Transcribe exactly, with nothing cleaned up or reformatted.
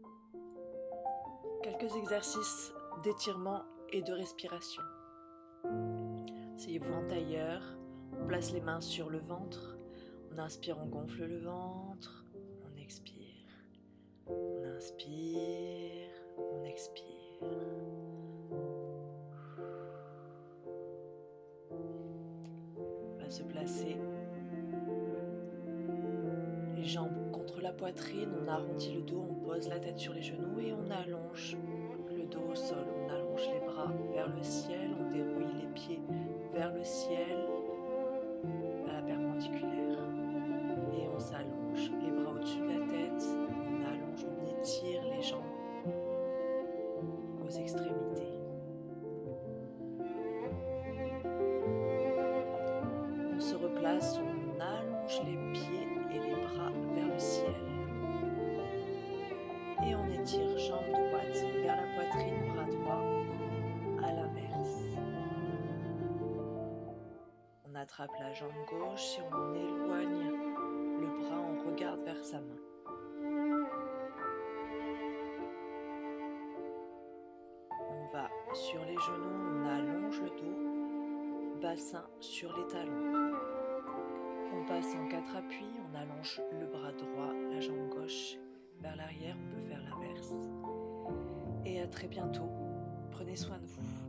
Quelques exercices d'étirement et de respiration. Asseyez-vous en tailleur, on place les mains sur le ventre, on inspire, on gonfle le ventre, on expire, on inspire, on expire. On va se placer, les jambes contre la poitrine, on arrondit le dos, on pose la tête sur les genoux et on allonge le dos au sol, on allonge les bras vers le ciel, on dérouille les pieds vers le ciel, à la perpendiculaire, et on s'allonge, les bras au-dessus de la tête, on allonge, on étire les jambes aux extrémités. On se replace, on allonge les pieds et les bras vers le ciel, et on étire jambe droite vers la poitrine, bras droit à l'inverse. On attrape la jambe gauche et on éloigne le bras, on regarde vers sa main. On va sur les genoux, on allonge le dos, bassin sur les talons. On passe en quatre appuis, on allonge le bras droit, la jambe gauche vers l'arrière, on peut faire l'inverse. Et à très bientôt, prenez soin de vous.